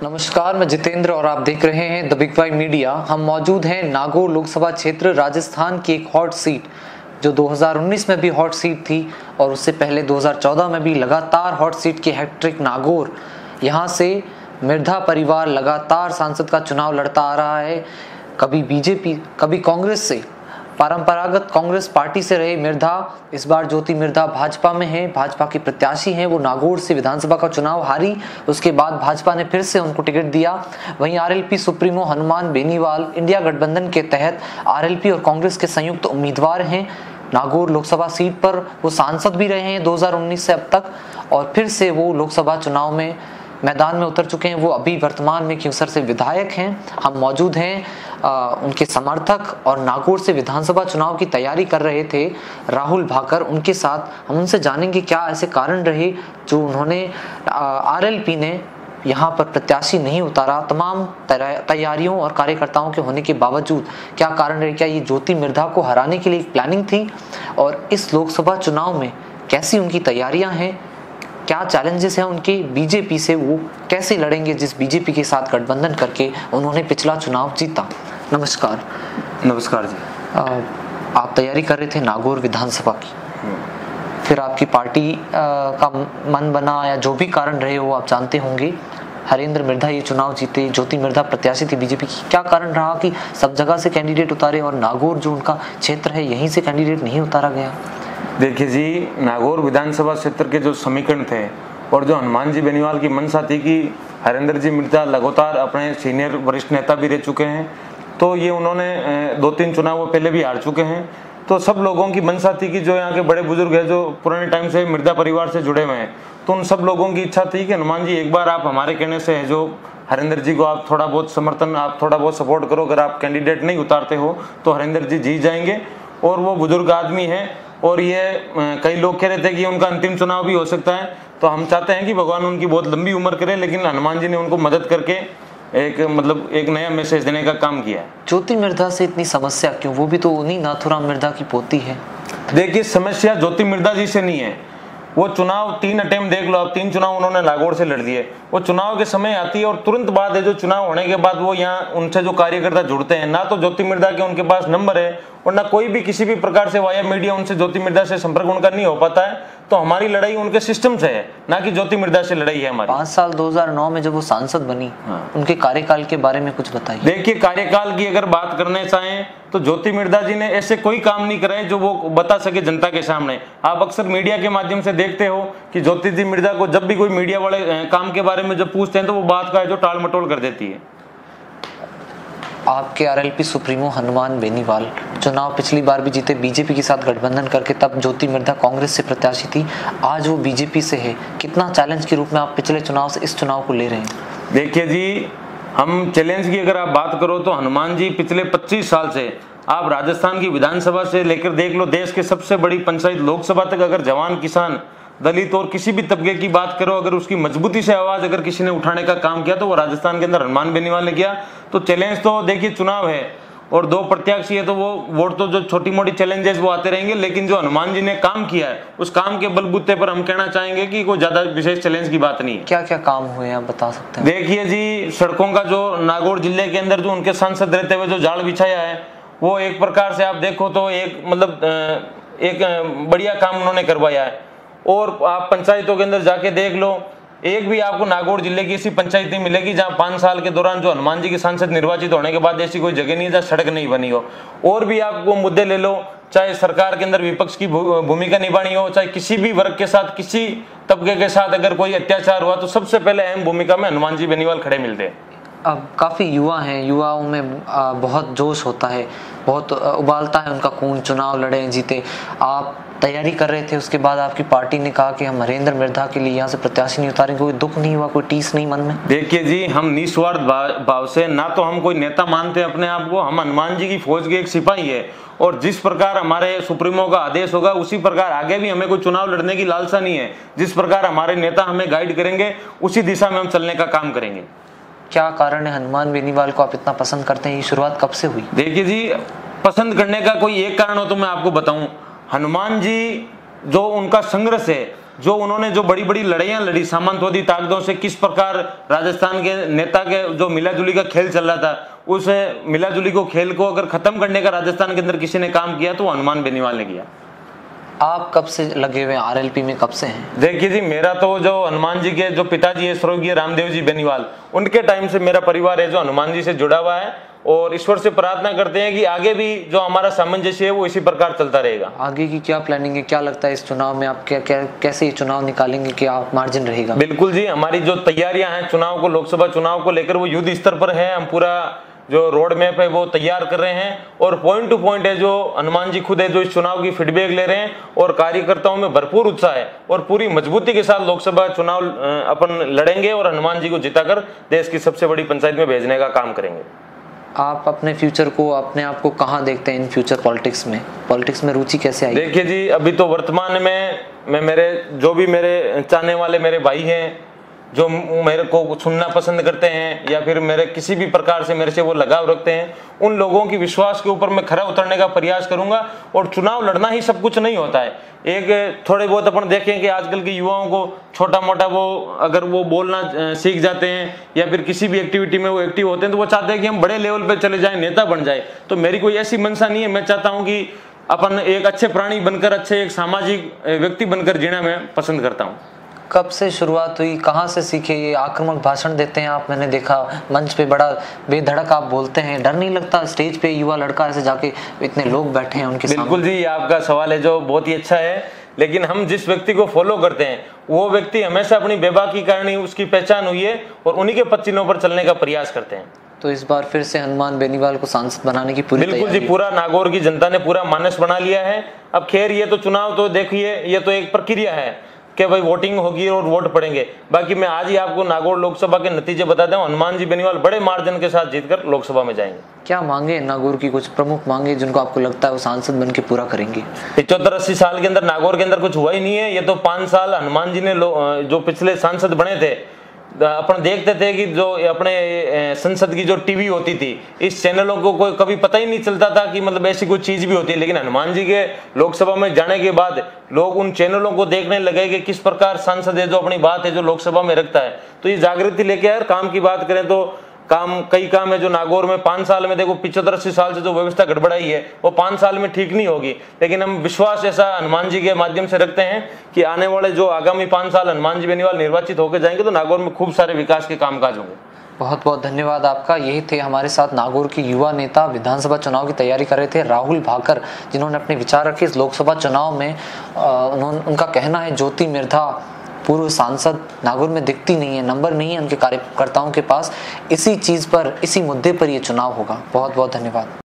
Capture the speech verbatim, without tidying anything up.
नमस्कार, मैं जितेंद्र और आप देख रहे हैं द बिग वाई मीडिया। हम मौजूद हैं नागौर लोकसभा क्षेत्र राजस्थान की एक हॉट सीट जो दो हज़ार उन्नीस में भी हॉट सीट थी और उससे पहले दो हज़ार चौदह में भी लगातार हॉट सीट की हैट्रिक नागौर। यहाँ से मिर्धा परिवार लगातार सांसद का चुनाव लड़ता आ रहा है। कभी बीजेपी कभी कांग्रेस से, परंपरागत कांग्रेस पार्टी से रहे मिर्धा इस बार ज्योति मिर्धा भाजपा में है, भाजपा की प्रत्याशी हैं। वो नागौर से विधानसभा का चुनाव हारी, उसके बाद भाजपा ने फिर से उनको टिकट दिया। वहीं RLP supremo Hanuman Beniwal India गठबंधन के तहत आरएलपी और कांग्रेस के संयुक्त उम्मीदवार हैं नागौर लोकसभा सीट पर। वो सांसद भी रहे हैं दो हज़ार उन्नीस से अब तक और फिर से वो लोकसभा चुनाव में मैदान में उतर चुके हैं। वो अभी वर्तमान में क्यूसर से विधायक हैं। हम मौजूद हैं आ, उनके समर्थक और नागौर से विधानसभा चुनाव की तैयारी कर रहे थे राहुल भाकर, उनके साथ हम उनसे जानेंगे क्या ऐसे कारण रहे जो उन्होंने आरएलपी ने यहाँ पर प्रत्याशी नहीं उतारा। तमाम तैयारियों और कार्यकर्ताओं के होने के बावजूद क्या कारण रहे, क्या ये ज्योति मिर्धा को हराने के लिए एक प्लानिंग थी और इस लोकसभा चुनाव में कैसी उनकी तैयारियां हैं, क्या चैलेंजेस हैं उनके, बीजेपी से वो कैसे लड़ेंगे जिस बीजेपी के साथ गठबंधन करके उन्होंने पिछला चुनाव जीता। नमस्कार। नमस्कार जी। आ, आप तैयारी कर रहे थे नागौर विधानसभा की, फिर आपकी पार्टी आ, का मन बना या जो भी कारण रहे हो आप जानते होंगे, हरेंद्र मिर्धा ये चुनाव जीते, ज्योति मिर्धा प्रत्याशी थी बीजेपी की। क्या कारण रहा कि सब जगह से कैंडिडेट उतारे और नागौर जो उनका क्षेत्र है यहीं से कैंडिडेट नहीं उतारा गया? देखिए जी, नागौर विधानसभा क्षेत्र के जो समीकरण थे और जो हनुमान जी बेनीवाल की मंशा थी कि हरेंद्र जी मिर्धा लगातार अपने सीनियर वरिष्ठ नेता भी रह चुके हैं, तो ये उन्होंने दो तीन चुनाव पहले भी हार चुके हैं। तो सब लोगों की मंशा थी कि जो यहाँ के बड़े बुजुर्ग हैं जो पुराने टाइम से मिर्धा परिवार से जुड़े हुए हैं, तो उन सब लोगों की इच्छा थी कि हनुमान जी एक बार आप हमारे कहने से है जो हरेंद्र जी को आप थोड़ा बहुत समर्थन, आप थोड़ा बहुत सपोर्ट करो। अगर आप कैंडिडेट नहीं उतारते हो तो हरेंद्र जी जीत जाएंगे और वो बुजुर्ग आदमी है और ये कई लोग कह रहे थे कि उनका अंतिम चुनाव भी हो सकता है। तो हम चाहते हैं कि भगवान उनकी बहुत लंबी उम्र करे, लेकिन हनुमान जी ने उनको मदद करके एक मतलब एक नया मैसेज देने का काम किया है। ज्योति मिर्धा से इतनी समस्या क्यों? वो भी तो उन्हीं नाथुराम मिर्धा की पोती है। देखिए, समस्या ज्योति मिर्धा जी से नहीं है। वो चुनाव तीन अटेम्प्ट देख लो आप, तीन चुनाव उन्होंने नागौर से लड़ दिए। वो चुनाव के समय आती है और तुरंत बाद है जो चुनाव होने के बाद वो यहाँ उनसे जो कार्यकर्ता जुड़ते हैं, ना तो ज्योति मिर्धा के उनके पास नंबर है और ना कोई भी किसी भी प्रकार से वाया मीडिया उनसे ज्योति मिर्धा से संपर्क उनका नहीं हो पाता है। तो हमारी लड़ाई उनके सिस्टम से है, ना कि ज्योति मिर्धा से लड़ाई है हमारी। पांच साल दो हज़ार नौ में जब वो सांसद बनी, हाँ। उनके कार्यकाल के बारे में कुछ बताइए। देखिए, कार्यकाल की अगर बात करने चाहें तो ज्योति मिर्धा जी ने ऐसे कोई काम नहीं कराए जो वो बता सके जनता के सामने। आप अक्सर मीडिया के माध्यम से देखते हो कि ज्योति जी मिर्धा को जब भी कोई मीडिया वाले काम के बारे में जब पूछते हैं तो वो बात का है जो टाल मटोल कर देती है। आपके आरएलपी सुप्रीमो हनुमान बेनीवाल चुनाव पिछली बार भी जीते बीजेपी के साथ गठबंधन करके, तब ज्योति मिर्धा कांग्रेस से प्रत्याशी थी, आज वो बीजेपी से है। कितना चैलेंज के रूप में आप पिछले चुनाव से इस चुनाव को ले रहे हैं? देखिए जी, हम चैलेंज की अगर आप बात करो तो हनुमान जी पिछले पच्चीस साल से, आप राजस्थान की विधानसभा से लेकर देख लो देश के सबसे बड़ी पंचायत लोकसभा तक, अगर जवान, किसान, दलित और किसी भी तबके की बात करो, अगर उसकी मजबूती से आवाज अगर किसी ने उठाने का काम किया तो वो राजस्थान के अंदर हनुमान बेनीवाल ने किया। तो चैलेंज तो देखिए, चुनाव है और दो प्रत्याशी है तो वो वोट तो जो छोटी मोटी चैलेंजेस वो आते रहेंगे, लेकिन जो हनुमान जी ने काम किया है उस काम के बलबूते पर हम कहना चाहेंगे कि कोई ज्यादा विशेष चैलेंज की बात नहीं है। क्या क्या काम हुए आप बता सकते हैं? देखिए जी, सड़कों का जो नागौर जिले के अंदर जो उनके सांसद रहते हुए जो जाल बिछाया है, वो एक प्रकार से आप देखो तो एक मतलब एक बढ़िया काम उन्होंने करवाया है। और आप पंचायतों के अंदर जाके देख लो, एक भी आपको नागौर जिले की ऐसी पंचायत नहीं मिलेगी जहां पांच साल के दौरान जो हनुमान जी के सांसद निर्वाचित होने के बाद ऐसी कोई जगह नहीं है जहां सड़क नहीं बनी हो। और भी आपको मुद्दे ले लो, चाहे सरकार के अंदर विपक्ष की भूमिका निभानी हो, चाहे किसी भी वर्ग के साथ, किसी तबके के साथ अगर कोई अत्याचार हुआ तो सबसे पहले अहम भूमिका में हनुमान जी बेनीवाल खड़े मिलते हैं। अब काफ़ी युवा हैं, युवाओं में बहुत जोश होता है, बहुत उबालता है उनका खून, चुनाव लड़े जीते। आप तैयारी कर रहे थे, उसके बाद आपकी पार्टी ने कहा कि हम हरेंद्र मिर्धा के लिए यहाँ से प्रत्याशी नहीं उतारेंगे, कोई दुख नहीं हुआ, कोई टीस नहीं मन में? देखिए जी, हम निस्वार्थ भाव से, ना तो हम कोई नेता मानते अपने आप को, हम हनुमान जी की फौज के एक सिपाही है और जिस प्रकार हमारे सुप्रीमो का आदेश होगा उसी प्रकार आगे भी हमें कोई चुनाव लड़ने की लालसा नहीं है। जिस प्रकार हमारे नेता हमें गाइड करेंगे उसी दिशा में हम चलने का काम करेंगे। क्या कारण है हनुमान बेनीवाल को आप इतना पसंद करते हैं? ये शुरुआत कब से हुई? देखिए जी, पसंद करने का कोई एक कारण हो तो मैं आपको बताऊं। हनुमान जी जो उनका संघर्ष है, जो उन्होंने जो बड़ी बड़ी लड़ाइयां लड़ी सामंतवादी ताकतों से, किस प्रकार राजस्थान के नेता के जो मिलाजुली का खेल चल रहा था, उस मिलाजुली को खेल को अगर खत्म करने का राजस्थान के अंदर किसी ने काम किया तो हनुमान बेनीवाल ने किया। आप कब से लगे हुए हैं आरएलपी में, कब से हैं? देखिए जी, मेरा तो जो हनुमान जी के जो पिताजी है स्वर्गीय रामदेव जी बेनीवाल, उनके टाइम से मेरा परिवार है जो हनुमान जी से जुड़ा हुआ है, और ईश्वर से प्रार्थना करते हैं कि आगे भी जो हमारा सामंजस्य है वो इसी प्रकार चलता रहेगा। आगे की क्या प्लानिंग है, क्या लगता है इस चुनाव में आप क्या, क्या कैसे ये चुनाव निकालेंगे, क्या मार्जिन रहेगा? बिल्कुल जी, हमारी जो तैयारियां हैं चुनाव को, लोकसभा चुनाव को लेकर वो युद्ध स्तर पर है। हम पूरा जो रोड मैप है वो तैयार कर रहे हैं, और पॉइंट टू पॉइंट है जो हनुमान जी खुद है जो इस चुनाव की फीडबैक ले रहे हैं, और कार्यकर्ताओं में भरपूर उत्साह है, और पूरी मजबूती के साथ लोकसभा चुनाव अपन लड़ेंगे और हनुमान जी को जिताकर देश की सबसे बड़ी पंचायत में भेजने का काम करेंगे। आप अपने फ्यूचर को, अपने आप को कहाँ देखते हैं इन फ्यूचर पॉलिटिक्स में? पॉलिटिक्स में रुचि कैसे आई? देखिए जी, अभी तो वर्तमान में मैं मेरे जो भी मेरे चाहने वाले मेरे भाई हैं जो मेरे को सुनना पसंद करते हैं या फिर मेरे किसी भी प्रकार से मेरे से वो लगाव रखते हैं, उन लोगों की विश्वास के ऊपर मैं खरा उतरने का प्रयास करूंगा। और चुनाव लड़ना ही सब कुछ नहीं होता है। एक थोड़े बहुत अपन देखें कि आजकल के युवाओं को छोटा मोटा वो अगर वो बोलना सीख जाते हैं या फिर किसी भी एक्टिविटी में वो एक्टिव होते हैं तो वो चाहते हैं कि हम बड़े लेवल पर चले जाएं, नेता बन जाए। तो मेरी कोई ऐसी मंशा नहीं है। मैं चाहता हूँ कि अपन एक अच्छे प्राणी बनकर, अच्छे एक सामाजिक व्यक्ति बनकर जीना मैं पसंद करता हूँ। कब से शुरुआत हुई, कहाँ से सीखे? ये आक्रामक भाषण देते हैं आप, मैंने देखा मंच पे बड़ा बेधड़क आप बोलते हैं, डर नहीं लगता स्टेज पे युवा लड़का ऐसे जाके इतने लोग बैठे हैं उनके सामने? बिल्कुल जी, ये आपका सवाल है जो बहुत ही अच्छा है, लेकिन हम जिस व्यक्ति को फॉलो करते हैं वो व्यक्ति हमेशा अपनी बेबाकी कारण ही उसकी पहचान हुई है और उन्हीं के पच्चीनों पर चलने का प्रयास करते हैं। तो इस बार फिर से हनुमान बेनीवाल को सांसद बनाने की पूरी बिल्कुल जी, पूरा नागौर की जनता ने पूरा मानस बना लिया है। अब खैर ये तो चुनाव तो देखिए, ये तो एक प्रक्रिया है कि भाई वोटिंग होगी और वोट पड़ेंगे। बाकी मैं आज ही आपको नागौर लोकसभा के नतीजे बता दूं, हनुमान जी बेनीवाल बड़े मार्जिन के साथ जीतकर लोकसभा में जाएंगे। क्या मांगे नागौर की, कुछ प्रमुख मांगे जिनको आपको लगता है वो सांसद बन के पूरा करेंगे? पिछहत्तर अस्सी साल के अंदर नागौर के अंदर कुछ हुआ ही नहीं है। ये तो पांच साल हनुमान जी ने जो पिछले सांसद बने थे, अपन देखते थे कि जो अपने संसद की जो टीवी होती थी, इस चैनलों को कोई कभी पता ही नहीं चलता था कि मतलब ऐसी कोई चीज भी होती है। लेकिन हनुमान जी के लोकसभा में जाने के बाद लोग उन चैनलों को देखने लगे कि किस प्रकार सांसद है जो अपनी बात है जो लोकसभा में रखता है। तो ये जागृति लेके आए। काम की बात करें तो काम कई काम है जो नागौर में पांच साल में, देखो पिछहत्तर अस्सी साल से जो व्यवस्था गड़बड़ाई है वो पांच साल में ठीक नहीं होगी। लेकिन हम विश्वास ऐसा हनुमान जी के माध्यम से रखते हैं कि आने वाले जो आगामी पांच साल हनुमान जी बेनीवाल निर्वाचित होकर जाएंगे तो नागौर में खूब सारे विकास के कामकाज होंगे। बहुत बहुत धन्यवाद आपका। यही थे हमारे साथ नागौर की युवा नेता, विधानसभा चुनाव की तैयारी कर रहे थे, राहुल भाकर, जिन्होंने अपने विचार रखे इस लोकसभा चुनाव में। उन्होंने उनका कहना है ज्योति मिर्धा पूर्व सांसद नागौर में दिखती नहीं है, नंबर नहीं है उनके कार्यकर्ताओं के पास। इसी चीज पर, इसी मुद्दे पर ये चुनाव होगा। बहुत बहुत धन्यवाद।